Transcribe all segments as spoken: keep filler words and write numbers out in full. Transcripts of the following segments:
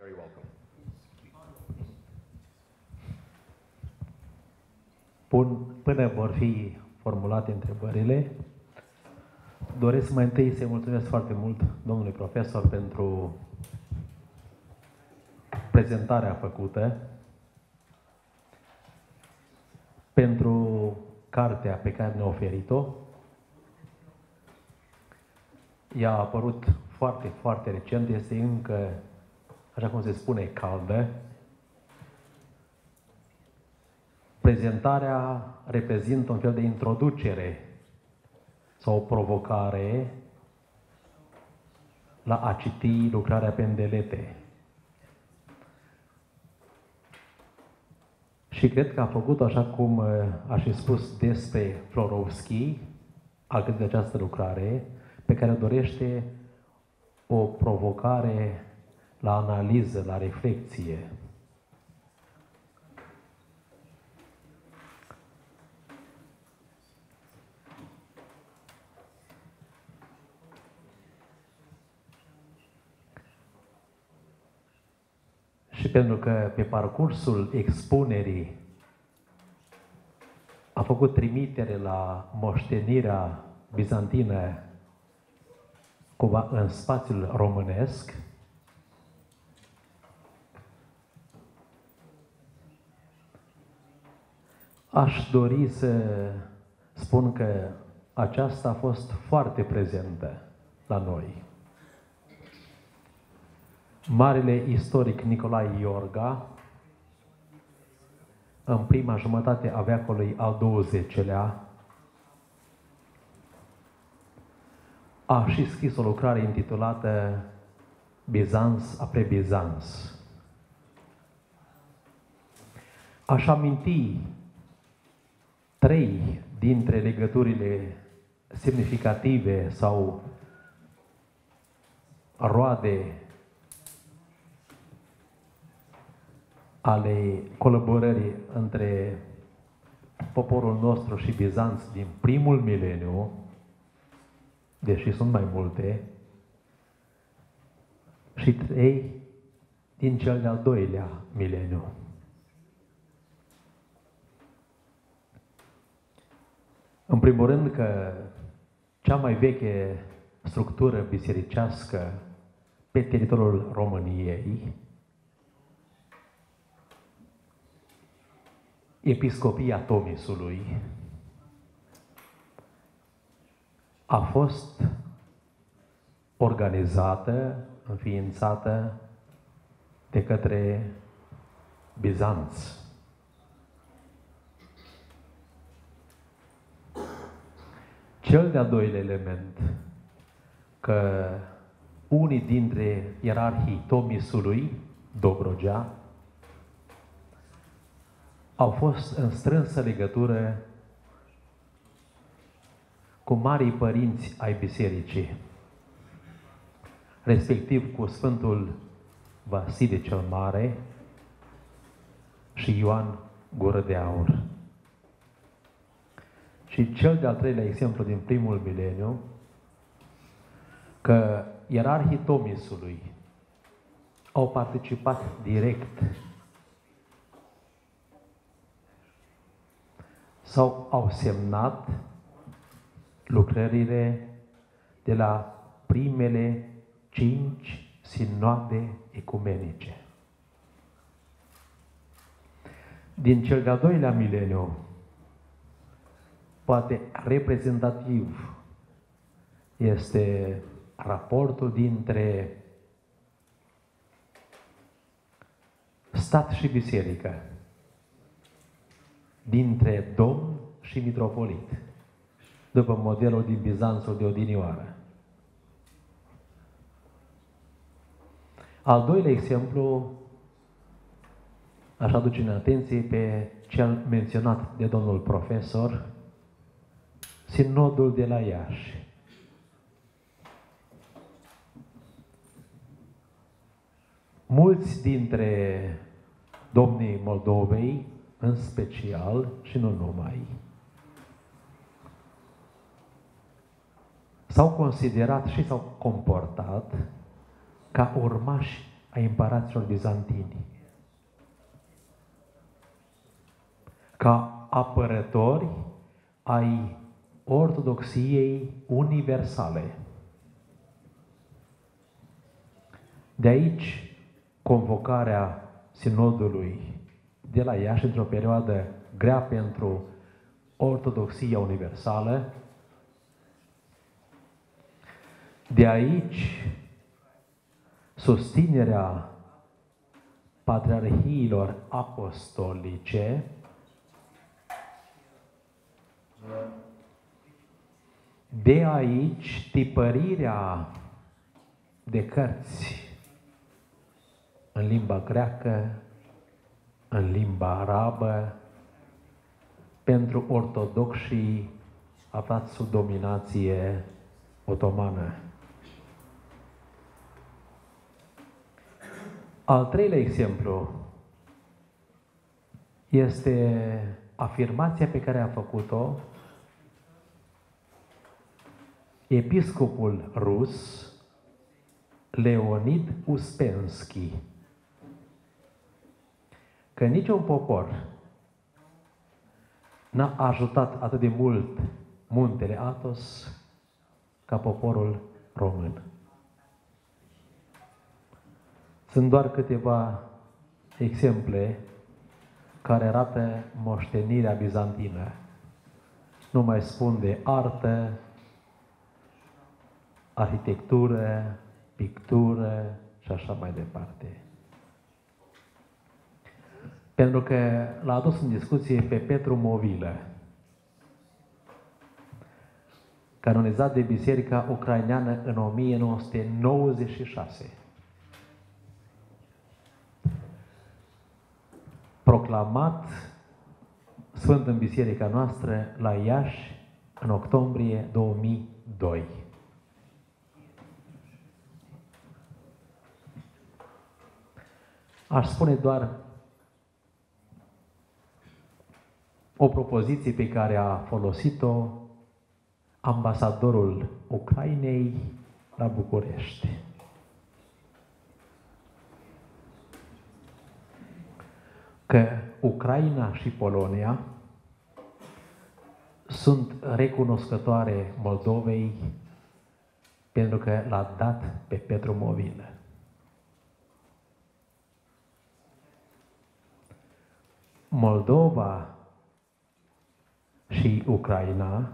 Very welcome. Bun, până vor fi formulate întrebările, doresc mai întâi să-i mulțumesc foarte mult domnului profesor pentru prezentarea făcută, pentru cartea pe care ne-a oferit-o. Ea a apărut foarte, foarte recent, este încă, așa cum se spune, caldă. Prezentarea reprezintă un fel de introducere sau o provocare la a citi lucrarea Pendelete. Și cred că a făcut, așa cum aș fi spus despre Florovski, a gândit de această lucrare, pe care dorește o provocare la analiză, la reflexie. Și pentru că pe parcursul expunerii a făcut trimitere la moștenirea bizantină cumva în spațiul românesc, aș dori să spun că aceasta a fost foarte prezentă la noi. Marele istoric Nicolae Iorga, în prima jumătate a veacului al douăzecelea, a și scris o lucrare intitulată Bizanț apre Bizanț. Aș aminti trei dintre legăturile semnificative sau roade ale colaborării între poporul nostru și Bizanț din primul mileniu, deși sunt mai multe, și trei din cel de-al doilea mileniu. În primul rând că cea mai veche structură bisericească pe teritoriul României, Episcopia Tomisului, a fost organizată, înființată de către Bizanț. Cel de-al doilea element, că unii dintre ierarhii Tomisului, Dobrogea, au fost în strânsă legătură cu marii părinți ai bisericii, respectiv cu Sfântul Vasile cel Mare și Ioan Gură de Aur. Și cel de-al treilea exemplu din primul mileniu, că ierarhii Tomisului au participat direct sau au semnat lucrările de la primele cinci sinoade ecumenice. Din cel de-al doilea mileniu, poate reprezentativ este raportul dintre stat și biserică, dintre domn și mitropolit, după modelul din Bizanțul de odinioară. Al doilea exemplu, aș aduce în atenție pe cel menționat de domnul profesor, Sinodul de la Iași. Mulți dintre domnii Moldovei, în special și nu numai, s-au considerat și s-au comportat ca urmași ai împăraților bizantini, ca apărători ai ortodoxiei universale. De aici convocarea sinodului de la Iași într-o perioadă grea pentru ortodoxia universală. De aici susținerea patriarhiilor apostolice, de aici tipărirea de cărți în limba greacă, în limba arabă, pentru ortodoxii aflați sub dominație otomană. Al treilea exemplu este afirmația pe care a făcut-o episcopul rus Leonid Uspensky, că niciun popor n-a ajutat atât de mult muntele Athos ca poporul român. Sunt doar câteva exemple care arată moștenirea bizantină. Nu mai spun de artă, arhitectură, pictură și așa mai departe. Pentru că l-a adus în discuție pe Petru Movilă, canonizat de Biserica Ucraineană în o mie nouă sute nouăzeci și șase. Proclamat sfânt în biserica noastră la Iași în octombrie două mii doi. Aș spune doar o propoziție pe care a folosit-o ambasadorul Ucrainei la București. Că Ucraina și Polonia sunt recunoscătoare Moldovei pentru că l-a dat pe Petru Movilă. Moldova și Ucraina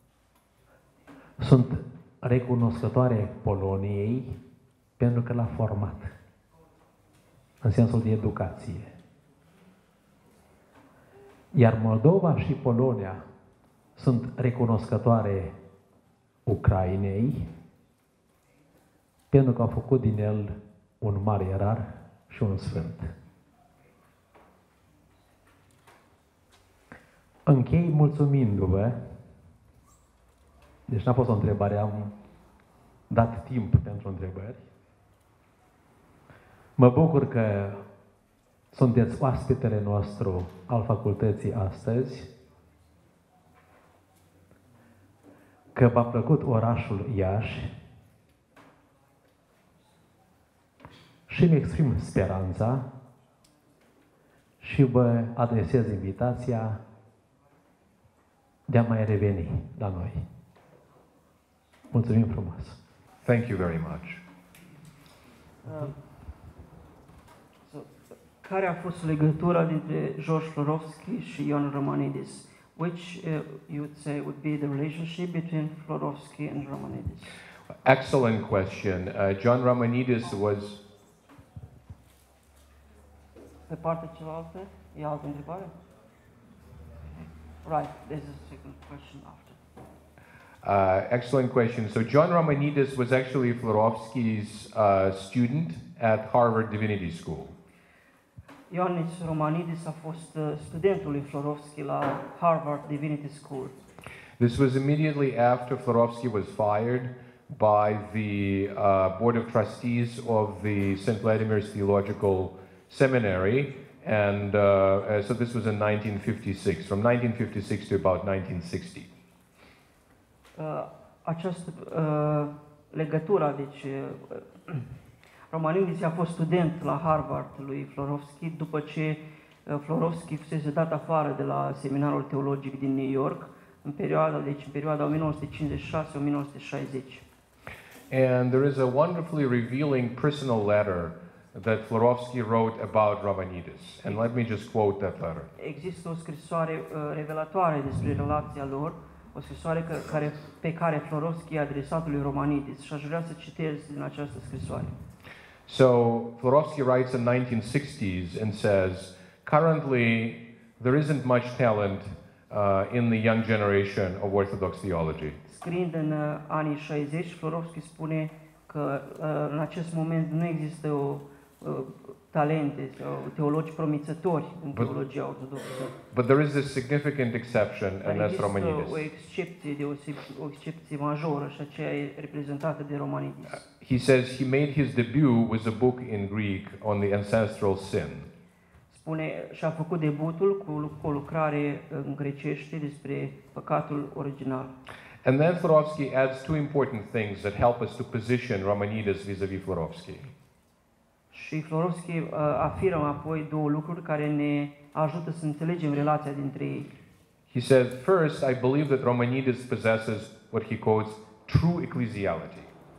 sunt recunoscătoare Poloniei pentru că l-a format în sensul de educație. Iar Moldova și Polonia sunt recunoscătoare Ucrainei pentru că au făcut din el un mare ierar și un sfânt. Închei mulțumindu-vă, deci n-a fost o întrebare, am dat timp pentru întrebări. Mă bucur că sunteți oaspetele nostru al facultății astăzi, că v-a plăcut orașul Iași și îmi exprim speranța și vă adresez invitația de a mai reveni la noi. Mulțumim frumos! Thank you very much. Uh, so, care a fost legătura dintre George Florovski și Ioan Romanidis? Which uh, you would say would be the relationship between Florovski and Romanidis? Excellent question. Uh, John Romanidis was... Pe partea cealaltă, e altă întrebare? Right, there's a second question after. Uh, excellent question. So John Romanidis was actually Florovsky's uh, student at Harvard Divinity School. Ioannis Romanidis a fost uh, studentul lui Florovski la Harvard Divinity School. This was immediately after Florovsky was fired by the uh, Board of Trustees of the Saint Vladimir's Theological Seminary, and uh, uh, so this was in nineteen fifty-six, from nineteen fifty-six to about nineteen sixty. Uh, această uh, legătură, deci uh, Romanidis a fost student la Harvard lui Florovski după ce uh, Florovski fusese dat afară de la seminarul teologic din New York în perioada, deci în perioada o mie nouă sute cincizeci și șase - o mie nouă sute șaizeci. And there is a wonderfully revealing personal letter that Florovsky wrote about Romanidis. And let me just quote that letter. Există o scrisoare uh, revelatoare despre relația lor, o scrisoare că, care, pe care Florovski a adresat lui Romanidis și aș vrea să citez din această scrisoare. So Florovsky writes in nineteen sixties and says, currently there isn't much talent uh, in the young generation of Orthodox theology. Scriind în uh, anii șaizeci, Florovski spune că uh, în acest moment nu există o, uh, talente sau teologi promițători în But- teologia ortodoxă. But there is this significant exception, Dar and that's există o Romanidis. excepție, deoseb, o excepție majoră și aceea e reprezentată de Romanidis. He says he made his debut with a book in Greek on the ancestral sin. Spune, și-a făcut debutul cu lu- cu o lucrare în grecește despre păcatul original. And then Florovsky adds two important things that help us to position Romanidis vis-a-vis Florovsky. Și Florovski uh, afirmă apoi două lucruri care ne ajută să înțelegem relația dintre ei. He says, first, I believe that Romanidis possesses what he quotes true ecclesiality.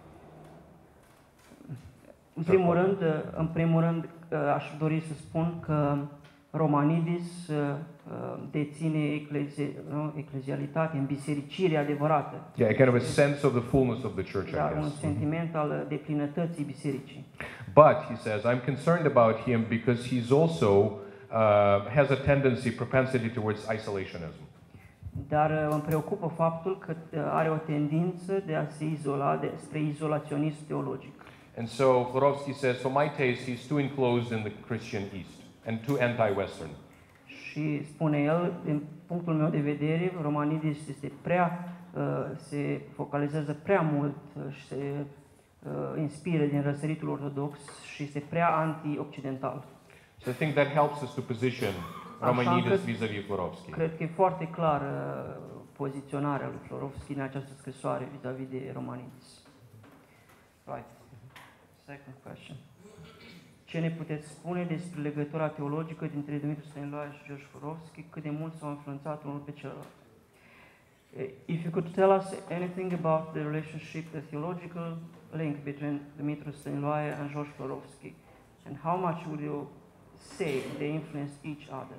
În primul rând, uh, în primul rând uh, aș dori să spun că Romanidis uh, uh, deține eclezi, nu, eclezialitate, în bisericire adevărată. Yeah, a kind of a sense of the fullness of the church, I Dar un guess. sentiment al deplinătății bisericii. But, he says, I'm concerned about him because he's also uh, has a tendency, propensity towards isolationism. Dar uh, îmi preocupă faptul că uh, are o tendință de a se izola, de, spre izolaționism teologic. And so Florovsky says, for my taste, he's too enclosed in the Christian East and too anti-Western. Și spune el, din punctul meu de vedere, Romanidis este prea, uh, se focalizează prea mult uh, și se uh, inspiră din răsăritul ortodox și este prea anti-occidental. So I think that helps us to position Romanidis încât- vis-a-vis Florovsky. Cred că e foarte clară poziționarea lui Florovski în această scrisoare vis-a-vis de Romanidis. Right. Second question. Ce ne puteți spune despre legătura teologică dintre Dumitru Stăniloae și George Florovski? Cât de mult s-au influențat unul pe celălalt? Eh, If you could tell us anything about the relationship, the theological link between Dumitru Stăniloae and George Florovski, and how much would you say they influenced each other?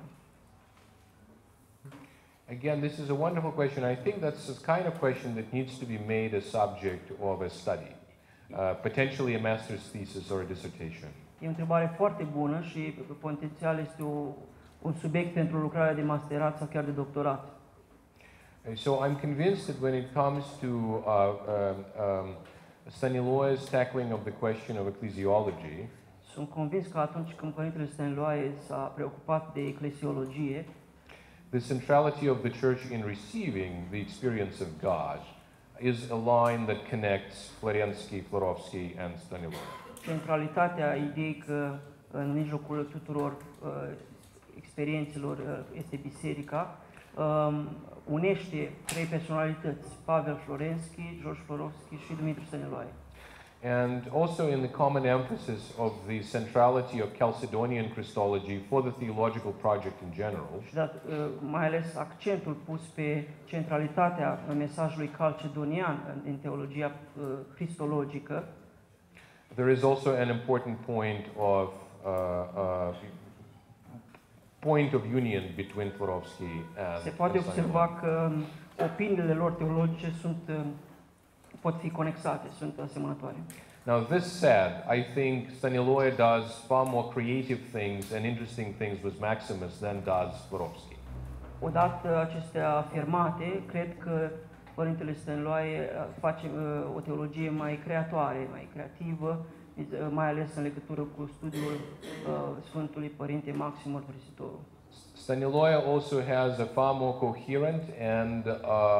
Again, this is a wonderful question. I think that's the kind of question that needs to be made a subject of a study, uh, potentially a master's thesis or a dissertation. E o întrebare foarte bună și potențial este o, un subiect pentru lucrarea de masterat sau chiar de doctorat. And so I'm convinced that when it comes to uh, um, um, Staniloae's tackling of the question of ecclesiology, Sunt convins că atunci când Părintele Stăniloae s-a preocupat de eclesiologie, the centrality of the church in receiving the experience of God is a line that connects Florensky, Florovsky, and Staniloae. centralitatea ideii că în mijlocul tuturor uh, experiențelor uh, este biserica, um, unește trei personalități, Pavel Florensky, George Florovsky și Dumitru Stăniloae. And also in the common emphasis of the centrality of Chalcedonian Christology for the theological project in general, Și dat, uh, mai ales accentul pus pe centralitatea mesajului calcedonian în- din teologia uh, cristologică, there is also an important point of uh, uh, point of union between Florovsky and se poate and observa Staniloae. că um, opiniile lor teologice sunt, um, pot fi conexate, sunt asemănătoare. Now, this said, I think Staniloae does far more creative things and interesting things with Maximus than does Florovsky. Odată acestea afirmate, cred că Părintele Stăniloae uh, face uh, o teologie mai creatoare, mai creativă, uh, mai ales în legătură cu studiul uh, Sfântului Părinte Maxim Mărturisitorul. Staniloae also has a far more coherent and uh,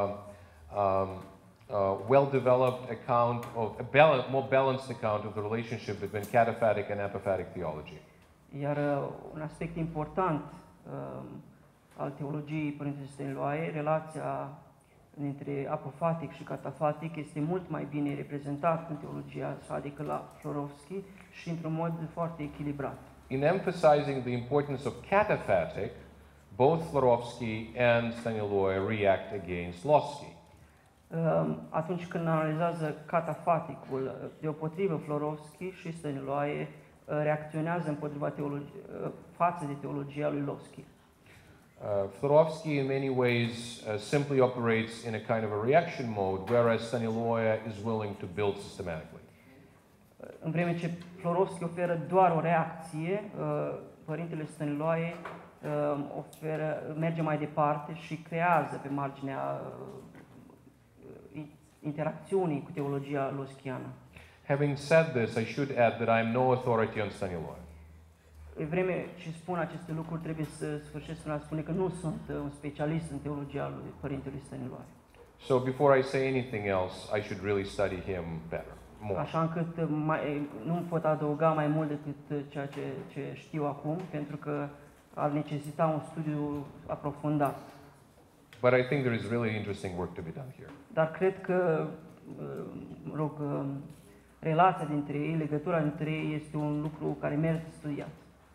um, uh, well-developed account of a bal- more balanced account of the relationship between cataphatic and apophatic theology. Iar uh, un aspect important uh, al teologiei Părintele Stăniloae, relația dintre apofatic și catafatic este mult mai bine reprezentat în teologia sa decât la Florovski și într-un mod foarte echilibrat. In emphasizing the importance of cataphatic, both Florovsky and Staniloae react against Losky. Um, Atunci când analizează catafaticul, uh, deopotrivă Florovski și Staniloae uh, reacționează împotriva teologi- uh, față de teologia lui Losky. Uh, Florovsky, in many ways, uh, simply operates in a kind of a reaction mode, whereas Staniloae is willing to build systematically. Uh, În vreme ce Florovski oferă doar o reacție, uh, părintele Staniloae uh, oferă, merge mai departe și creează pe marginea uh, interacțiunii cu teologia loschiană. Having said this, I should add that I am no authority on Staniloae. În vreme ce spun aceste lucruri, trebuie să sfârșesc prin a spune că nu sunt uh, un specialist în teologia lui părintelui Staniloae. So before I say anything else, I should really study him better, more. Așa încât uh, mai, nu pot adăuga mai mult decât uh, ceea ce, ce știu acum, pentru că ar necesita un studiu aprofundat. But I think there is really interesting work to be done here. Dar cred că, uh, mă rog, uh, relația dintre ei, legătura dintre ei este un lucru care merită studiat.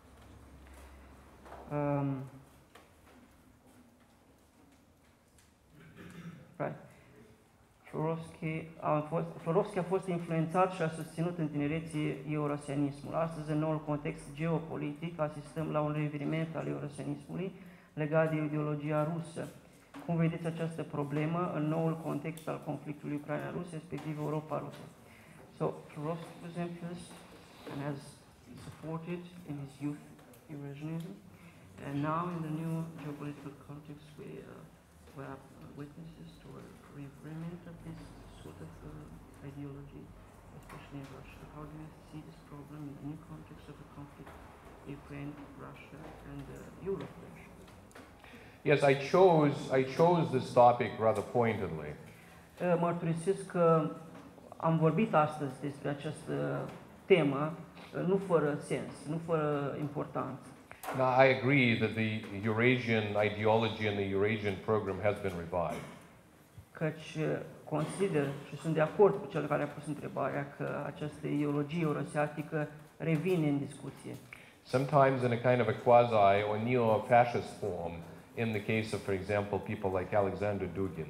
Um, right. Florovsky a fost, Florovsky a fost influențat și a susținut în tinerețe eurasianismul. Astăzi, în noul context geopolitic, asistăm la un reviriment al eurasianismului legat de ideologia rusă. Cum vedeți această problemă în noul context al conflictului Ucraina-Rus, respectiv Europa-Rusă? So, Florovsky was influenced and has supported in his youth Eurasianism. And now in the new geopolitical context, we, uh, we are witnesses to a revirement of this sort of uh, ideology, especially in Russia. How do you see this problem in the new context of the conflict, Ukraine, Russia, and uh, Europe? Yes, I chose, I chose this topic rather pointedly. Uh, Mărturisesc că am vorbit astăzi despre această temă, uh, nu fără sens, nu fără importanță. Now, I agree that the Eurasian ideology and the Eurasian program has been revived. Căci uh, consider și sunt de acord cu cel care a pus întrebarea că această ideologie eurasiatică revine în discuție. Sometimes in a kind of a quasi or neo-fascist form, in the case of, for example, people like Alexander Dugin.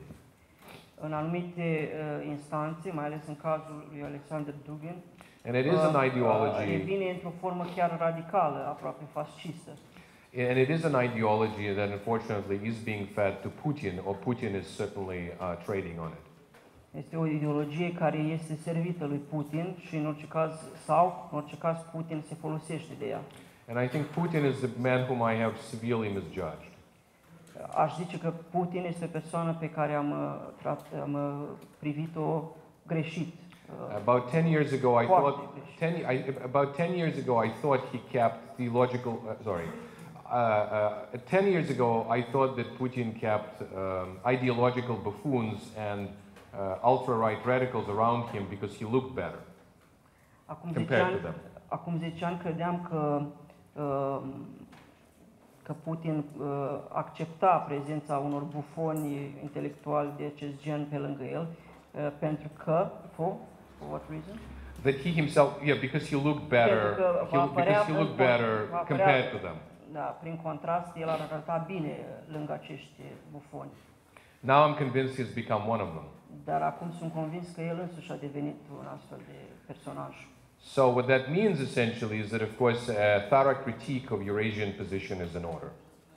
În anumite uh, instanțe, mai ales în cazul lui Alexander Dugin, And it is an uh, ideology, revine într-o formă chiar radicală, aproape fascistă. and it is an ideology that unfortunately is being fed to Putin, or Putin is certainly uh, trading on it. Este o ideologie care este servită lui Putin și în orice caz, sau în orice caz, Putin se folosește de ea. And I think Putin is the man whom I have severely misjudged. Aș zice că Putin este o persoană pe care am, uh, trat- am uh, privit-o greșit. Uh, About ten years ago, I Foarte thought greșit. ten, I, about ten years ago I thought he kept theological. Uh, sorry, uh, uh, ten years ago I thought that Putin kept um, ideological buffoons and uh, ultra-right radicals around him because he looked better Acum zece compared to ani, them. acum zece ani credeam că, uh, că Putin uh, accepta prezența unor bufoni intelectuali de acest gen pe lângă el, uh, pentru că, for, for what reason? That he himself, yeah, because he looked better, Pentru că he, va because apărea he în looked con- better va apărea- compared to them. Da, prin contrast, el ar arăta bine lângă acești bufoni. Now I'm convinced he's become one of them. Dar acum sunt convins că el însuși a devenit un astfel de personaj. So what that means essentially is that, of course, a thorough critique of Eurasian position is in order.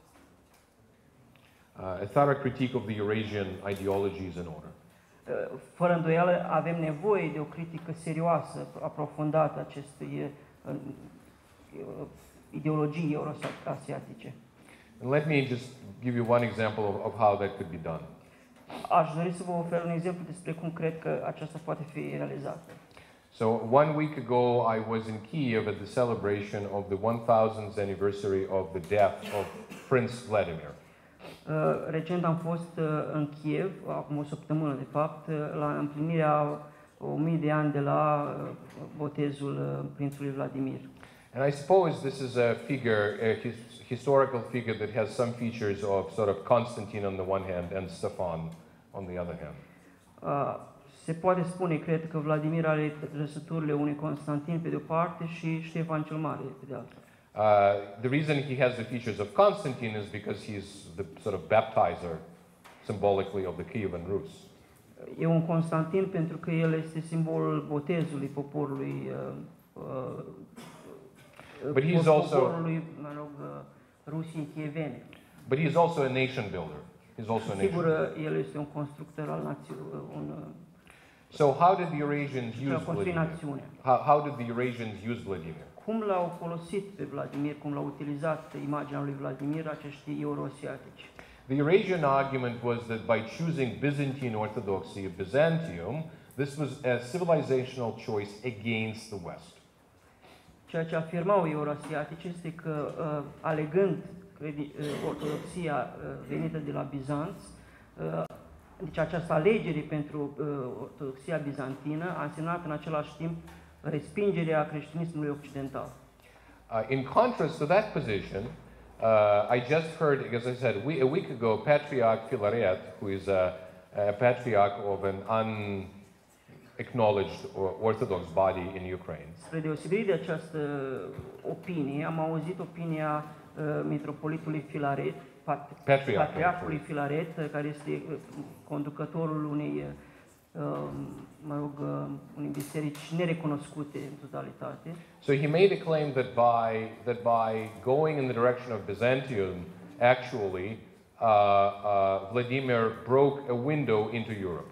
Uh, a thorough critique of the Eurasian ideology is in order. Uh, Fără îndoială avem nevoie de o critică serioasă, aprofundată acestui uh, uh, ideologii euroasiatice. And let me just give you one example of, of how that could be done. Aș dori să vă ofer un exemplu despre cum cred că aceasta poate fi realizată. So one week ago, I was in Kiev at the celebration of the one thousandth anniversary of the death of Prince Vladimir. Uh, recent am fost uh, în Kiev, acum o săptămână de fapt, uh, la împlinirea o mie de ani de la uh, botezul uh, prințului Vladimir. And I suppose this is a figure, a his, historical figure that has some features of sort of Constantine on the one hand and Stefan on the other hand. Uh, se poate spune, cred, că Vladimir are trăsăturile unui Constantin pe de o parte și Ștefan cel Mare pe de alta. Uh, the reason he has the features of Constantine is because he's the sort of baptizer, symbolically, of the Kievan Rus. E un Constantin pentru că el este simbolul botezului poporului uh, uh, But he's poporului, also- mă rog, uh, Rusiei chievene. But he is also a nation builder. He's also a nation. Sigur, uh, el este un constructor al națiunii, un uh, So how did the Eurasians și a use construit Vladimir? națiunea. How, how did the Eurasians use Vladimir? Cum l-au folosit pe Vladimir, cum l-au utilizat imaginea lui Vladimir acești euroasiatici? The Eurasian argument was that by choosing Byzantine Orthodoxy of Byzantium, this was a civilizational choice against the West. Ceea ce afirmau euroasiatici este că, uh, alegând credi, uh, ortodoxia uh, venită de la Bizanț, uh, deci această alegere pentru uh, ortodoxia bizantină a însemnat în același timp respingerea creștinismului occidental. Uh, in contrast to that position, uh, I just heard, as I said, we, a week ago, Patriarch Filaret, who is a, a patriarch of an unacknowledged or Orthodox body in Ukraine, Spre deosebire de această opinie, am auzit opinia uh, mitropolitului Filaret, pat, Patriarch, patriarhului Filaret, uh, care este uh, conducătorul unei, uh, mă rog, uh, unei biserici nerecunoscute în totalitate. So he made a claim that by, that by going in the direction of Byzantium, actually, uh, uh, Vladimir broke a window into Europe.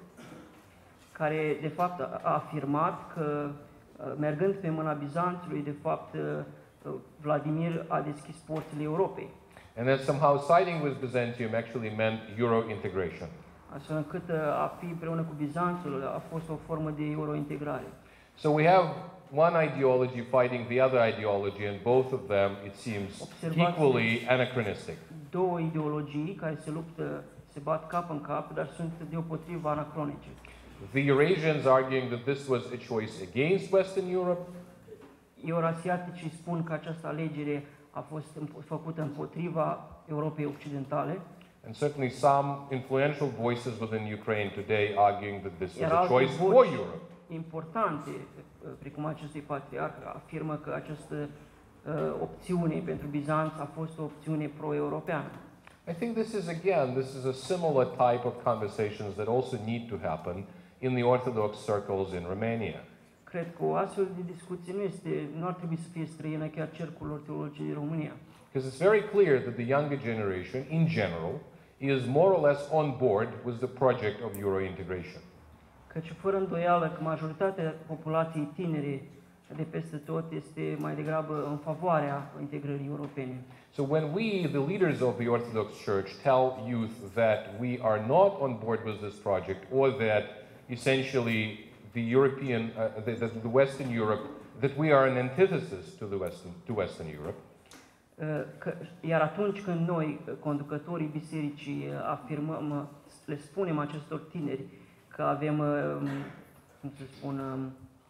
Care de fapt a a afirmat că uh, mergând pe mâna Bizanțului, de fapt uh, uh, Vladimir a deschis porțile Europei, And that somehow siding with Byzantium actually meant Euro integration. astfel încât uh, a fi împreună cu Bizanțul a fost o formă de eurointegrare. So we have one ideology fighting the other ideology, and both of them, it seems, Observați- equally anachronistic. Două ideologii care se luptă, se bat cap în cap, dar sunt deopotrivă anacronice. The Eurasians arguing that this was a choice against Western Europe, Eurasiaticii spun că această alegere a fost împ- făcută împotriva Europei Occidentale, and certainly some influential voices within Ukraine today arguing that this was iar a alte choice for voci Europe. importante, uh, precum acestui patriarh, afirmă că această uh, opțiune pentru Bizanț a fost o opțiune pro-europeană. I think this is, again, this is a similar type of conversations that also need to happen in the Orthodox circles in Romania. Cred că o astfel de discuție nu, este, nu ar trebui să fie străină chiar cercurilor teologice din România. Because it's very clear that the younger generation, in general, is more or less on board with the project of Euro integration. Căci fără îndoială că majoritatea populației tinere de peste tot este mai degrabă în favoarea integrării europene. So when we, the leaders of the Orthodox Church, tell youth that we are not on board with this project, or that essentially the European, uh, the, the, the Western Europe, that we are an antithesis to the Western, to Western Europe, Uh, Că, iar atunci când noi, uh, conducătorii bisericii, uh, afirmăm, uh, le spunem acestor tineri că avem, uh, um, cum să spun, um,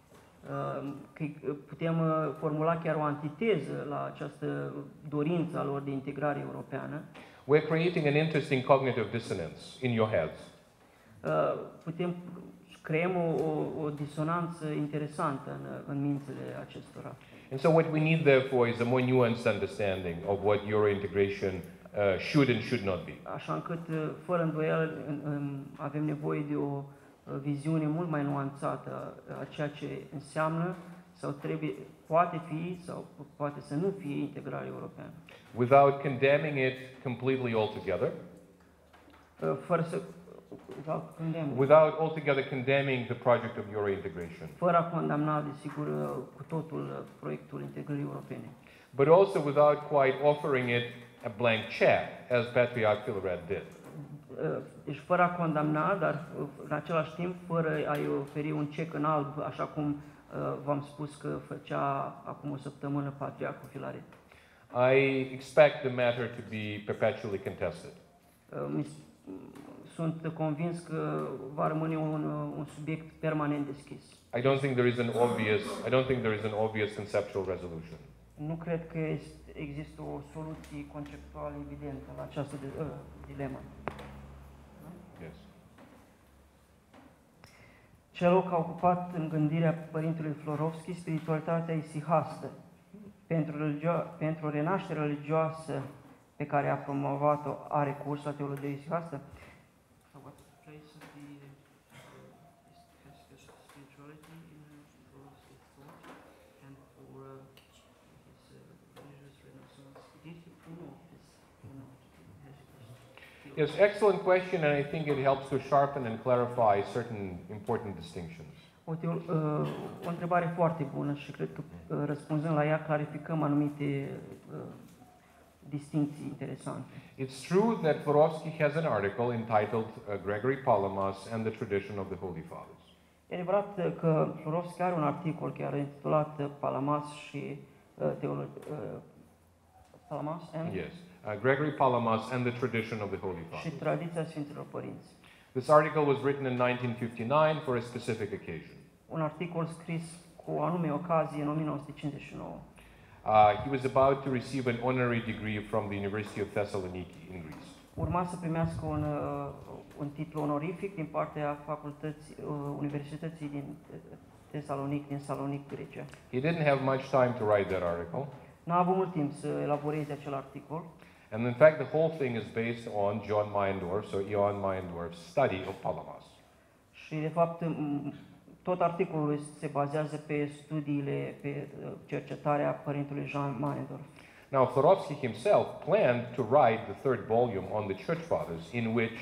uh, că uh, putem uh, formula chiar o antiteză la această dorință a lor de integrare europeană, we're creating an interesting cognitive dissonance in your heads. uh, putem creăm o, o, o disonanță interesantă în, în mințile acestora. And so what we need, therefore, is a more nuanced understanding of what Euro integration uh, should and should not be. Așa încât, uh, fără îndoială, în- în- avem nevoie de o uh, viziune mult mai nuanțată a ceea ce înseamnă sau trebuie, poate fi sau poate să nu fie integrare europeană. Without condemning it completely altogether, Uh, Fără să without condemning, without altogether condemning the project of Euro integration, fără a condamna, desigur, uh, cu totul uh, proiectul integrării europene. but also without quite offering it a blank check, as Patriarch Filaret did. Uh, Deci fără a condamna, dar uh, în același timp fără a-i oferi un cec în alb, așa cum uh, v-am spus că făcea acum o săptămână Patriarhul Filaret. I expect the matter to be perpetually contested. Uh, mi- Sunt convins că va rămâne un, uh, un subiect permanent deschis. I don't think there is an obvious, I don't think there is an obvious conceptual resolution. Nu cred că este, există o soluție conceptuală evidentă la această de, uh, dilemă. Yes. Ce loc a ocupat în gândirea părintelui Florovski spiritualitatea isihastă pentru, religio- pentru renașterea religioasă pe care a promovat-o are curs la teologia isihastă? So what's the place of the uh, spirituality in Florovski's thought and for uh, his uh, religious renaissance? Did he promote this or not? Yes, excellent question, and I think it helps to sharpen and clarify certain important distinctions. O, teo- uh, o întrebare foarte bună și cred că uh, răspunzând la ea clarificăm anumite uh, distincții interesante. It's true that Florovsky has an article entitled uh, Gregory Palamas and the Tradition of the Holy Fathers. E adevărat uh, că Florovski are un articol chiar intitulat uh, Palamas și uh, teolo- uh, Palamas and, Yes, uh, Gregory Palamas and the Tradition of the Holy și Fathers. tradiția Sfinților Părinți. This article was written in nineteen fifty-nine for a specific occasion. Un articol scris cu o anume ocazie în o mie nouă sute cincizeci și nouă. Uh, he was about to receive an honorary degree from the University of Thessaloniki in Greece. Urma să primească un, uh, un titlu onorific din partea facultății, uh, Universității din uh, Tesalonic, din Salonic, Grecia. He didn't have much time to write that article, N-a avut mult timp să elaboreze acel articol and in fact the whole thing is based on John Meyendorff's or Ioan Meyendorff's study of Palamas. și, de fapt, m- tot articolul se bazează pe studiile, pe uh, cercetarea părintelui Jean Meyendorff. Now, Florovsky himself planned to write the third volume on the Church Fathers, in which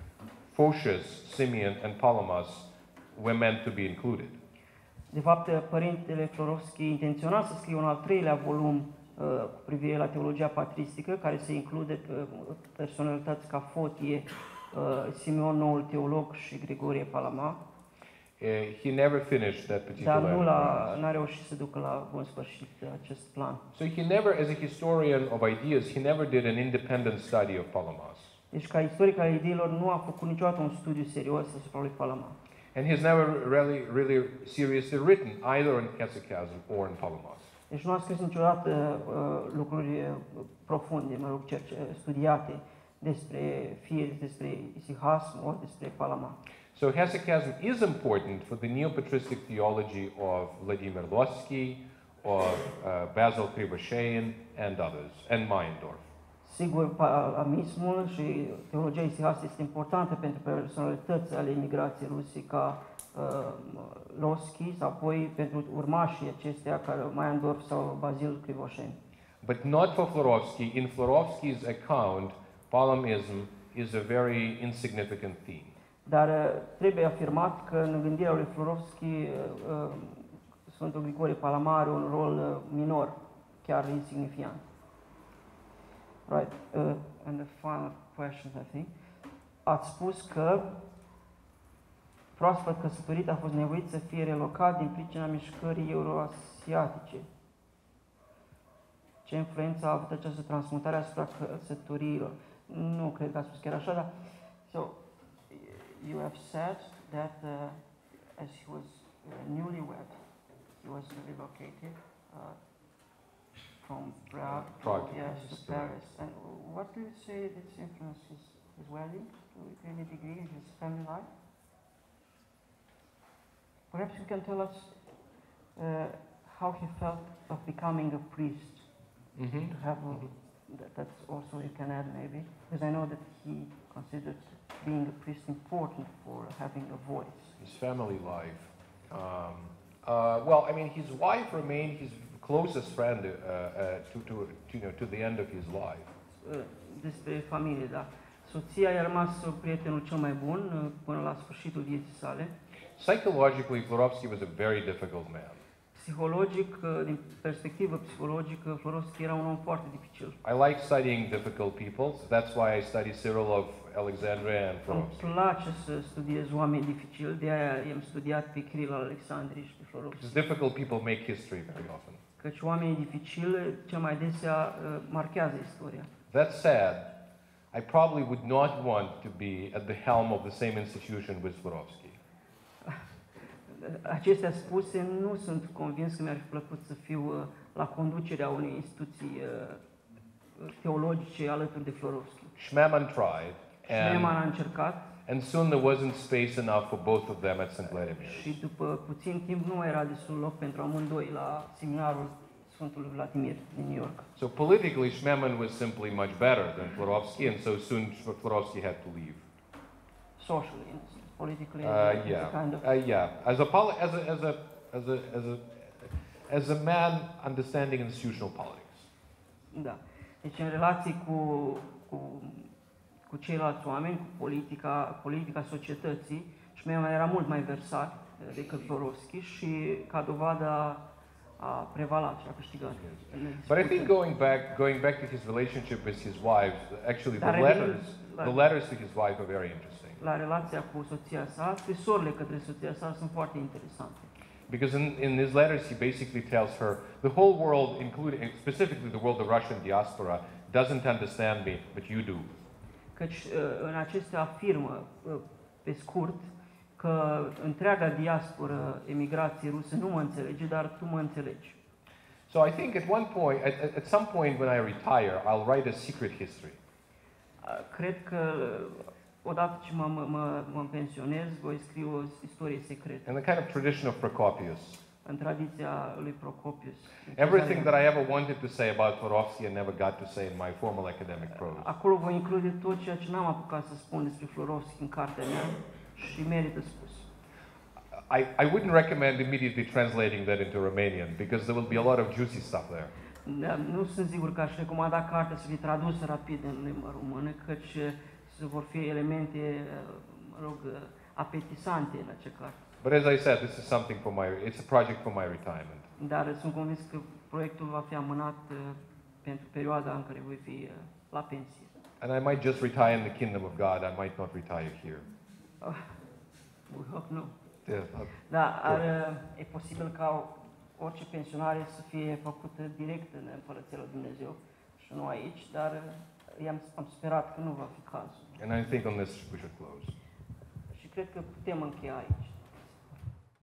Photius, Simeon, and Palamas were meant to be included. De fapt, părintele Florovski intenționa să scrie un al treilea volum uh, cu privire la teologia patristică, care să include uh, personalități ca Fotie, uh, Simeon, noul teolog, și Grigorie Palama, Uh, he never finished that dar particular. nu l-a, n-a reușit să ducă la bun sfârșit acest plan. So he never, as a historian of ideas, he never did an independent study of Palamas. Deci, ca istoric al ideilor, nu a făcut niciodată un studiu serios asupra lui Palama. And he's never really, really seriously written either on Hesychasm or in Palamas. Deci nu a scris niciodată uh, lucruri uh, profunde, mă rog, cerce, studiate despre fie despre isihasm ori despre Palama. So hesychasm is important for the neo-patristic theology of Vladimir Lossky, of uh, Basil Krivoshein, and others, and Meyendorff. Sigur, palamismul și teologia isihastă este importantă pentru personalități ale imigrației rusii ca uh, Lossky, sau apoi pentru urmașii acestea, ca Meyendorff sau Basil Krivoshein. But not for Florovsky. In Florovsky's account, Palamism is a very insignificant theme. Dar uh, trebuie afirmat că în gândirea lui Florovski uh, uh, Sfântul Grigorie Palama are un rol uh, minor, chiar insignifiant. Right. Uh, and the final question, I think. Ați spus că proaspăt căsătorit a fost nevoit să fie relocat din pricina mișcării euroasiatice. Ce influență a avut această transmutare asupra căsătoriilor? Nu cred că a spus chiar așa, dar... So, you have said that uh, as he was uh, newlywed, he was relocated uh, from Prague, Prague, yes, to yes, Paris. And what do you say this influenced his, his wedding to any degree in his family life? Perhaps you can tell us uh, how he felt of becoming a priest. Mm-hmm. To have a, that, that's also you can add maybe, because I know that he considered being a priest important for having a voice. His family life. Um, uh, well, I mean, his wife remained his closest friend uh, uh, to, to, to, you know, to the end of his life. Uh, Despre familie, da. Soția i-a rămas prietenul cel mai bun uh, până la sfârșitul vieții sale. Psychologically, Florovsky was a very difficult man. Psihologic, uh, din perspectivă psihologică, Florovski era un om foarte dificil. I like studying difficult people, so that's why I study Cyril of Alexandria and Îmi Florovsky. place să studiez oameni dificili, de aia i-am studiat pe Kiril al Alexandriei și pe Florovski. Because difficult people make history very often. Căci oamenii dificili cel mai desea uh, marchează istoria. That said, I probably would not want to be at the helm of the same institution with Florovsky. Acestea spuse, nu sunt convins că mi-ar fi plăcut să fiu uh, la conducerea unei instituții uh, teologice alături de Florovski. Schmemann tried, Schneemann a and, încercat And soon there wasn't space enough for both of them at Saint Vladimir. Și după puțin timp nu era destul loc pentru amândoi la seminarul Sfântului Vladimir din New York. So politically, Schmemann was simply much better than Florovsky, and so soon Florovsky had to leave. Socially, politically, Uh, it's yeah, a kind of uh, yeah. As a, poli- as a as a as a as a as a man understanding institutional politics. da. Deci în relații cu, cu, cu ceilalți oameni, cu politica, politica societății, Schmemann era mult mai versat uh, decât Florovsky și ca dovadă a prevalat și a câștigat. But I think going back going back to his relationship with his wives, actually the Dar letters revenim the la, letters to his wife are very interesting. la relația cu soția sa, scrisorile către soția sa sunt foarte interesante. Because in, in his letters, he basically tells her, the whole world, including specifically the world of Russian diaspora, doesn't understand me, but you do. Căci uh, în acestea afirmă, uh, pe scurt, că întreaga diasporă emigrației ruse nu mă înțelege, dar tu mă înțelegi. So I think at one point, at, at- at some point when I retire, I'll write a secret history. Uh, Cred că uh, odată ce mă, mă, mă, mă pensionez, voi scrie o istorie secretă, In the kind of tradition of Procopius. în tradiția lui Procopius. Everything that I ever wanted to say about Florovsky and never got to say in my formal academic prose. Acolo voi include tot ceea ce n-am apucat să spun despre Florovsky în cartea mea și merită spus. I, I wouldn't recommend immediately translating that into Romanian because there will be a lot of juicy stuff there. Da, nu sunt sigur că aș recomanda cartea să fie tradusă rapid în limba română, căci uh, vor fi elemente, uh, mă rog, uh, apetisante în acea carte. But as I said, this is something for my, it's a project for my retirement. Dar sunt convins că proiectul va fi amânat uh, pentru perioada în care voi fi uh, la pensie. And I might just retire in the kingdom of God, I might not retire here. We hope no. Yeah, uh, Da, ar, uh, e posibil ca orice pensionare să fie făcută direct în Împărăția lui Dumnezeu și nu aici, dar uh, i-am, am sperat că nu va fi cazul. and I think on this we should close. Și cred că putem încheia aici.